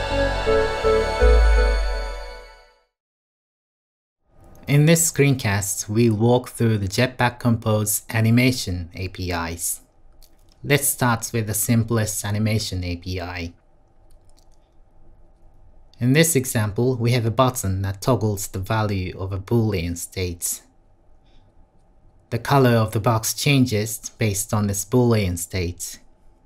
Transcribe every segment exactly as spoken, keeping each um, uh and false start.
In this screencast, we'll walk through the Jetpack Compose animation A P Is. Let's start with the simplest animation A P I. In this example, we have a button that toggles the value of a Boolean state. The color of the box changes based on this Boolean state.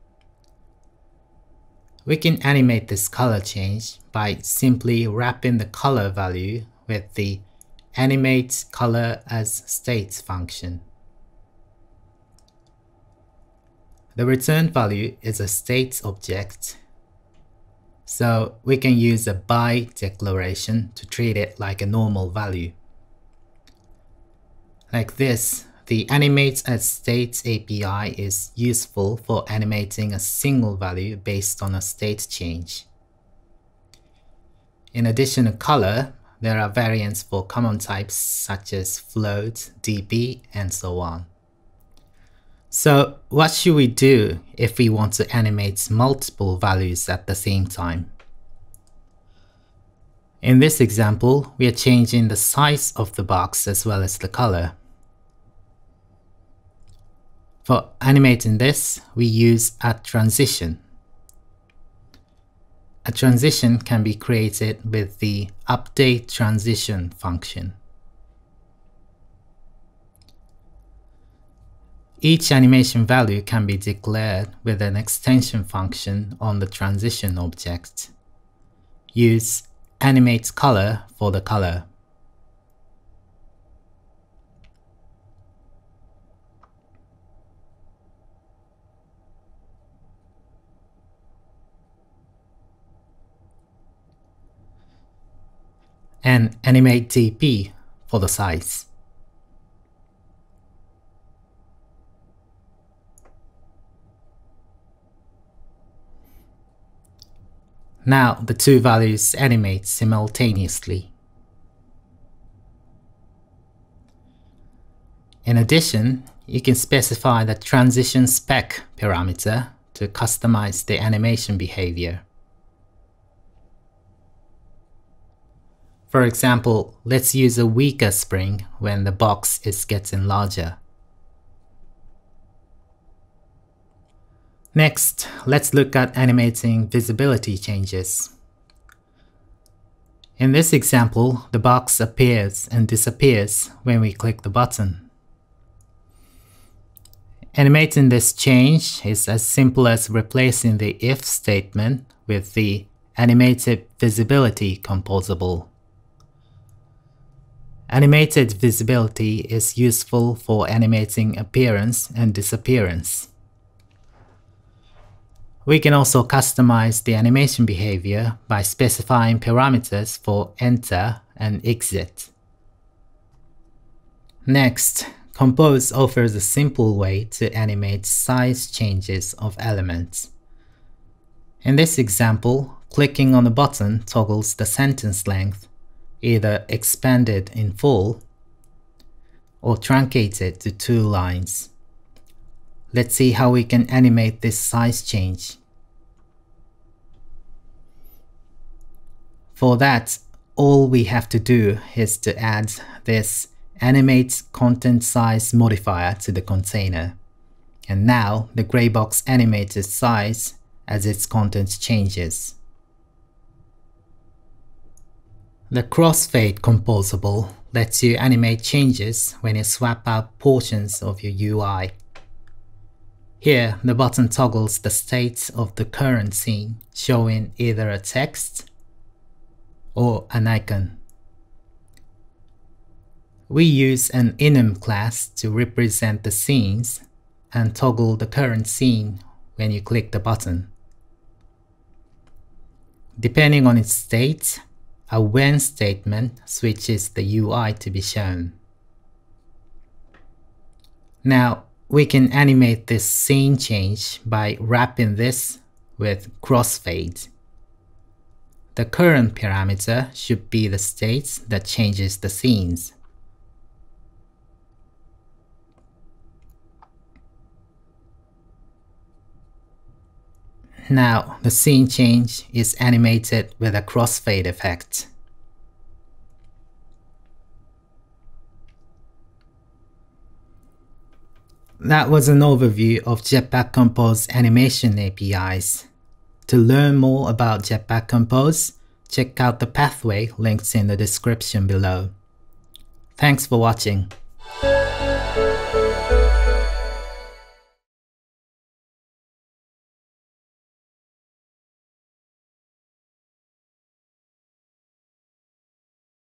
We can animate this color change by simply wrapping the color value with the animate color as state function. The return value is a state object, so we can use a by declaration to treat it like a normal value. Like this, the animate as state A P I is useful for animating a single value based on a state change. In addition to color, there are variants for common types such as float, D P, and so on. So what should we do if we want to animate multiple values at the same time? In this example, we are changing the size of the box as well as the color. For animating this, we use a transition. A transition can be created with the update transition function. Each animation value can be declared with an extension function on the transition object. Use animate color for the color. And animate D P for the size. Now the two values animate simultaneously. In addition, you can specify the transition spec parameter to customize the animation behavior. For example, let's use a weaker spring when the box is getting larger. Next, let's look at animating visibility changes. In this example, the box appears and disappears when we click the button. Animating this change is as simple as replacing the if statement with the animated visibility composable. Animated visibility is useful for animating appearance and disappearance. We can also customize the animation behavior by specifying parameters for enter and exit. Next, Compose offers a simple way to animate size changes of elements. In this example, clicking on the button toggles the sentence length, either expanded in full or truncated to two lines. Let's see how we can animate this size change. For that, all we have to do is to add this animate content size modifier to the container. And now the gray box animates its size as its content changes. The Crossfade composable lets you animate changes when you swap out portions of your U I. Here, the button toggles the state of the current scene, showing either a text or an icon. We use an enum class to represent the scenes and toggle the current scene when you click the button. Depending on its state, a when statement switches the U I to be shown. Now, we can animate this scene change by wrapping this with crossfade. The current parameter should be the state that changes the scenes. Now, the scene change is animated with a crossfade effect. That was an overview of Jetpack Compose animation A P Is. To learn more about Jetpack Compose, check out the pathway linked in the description below. Thanks for watching.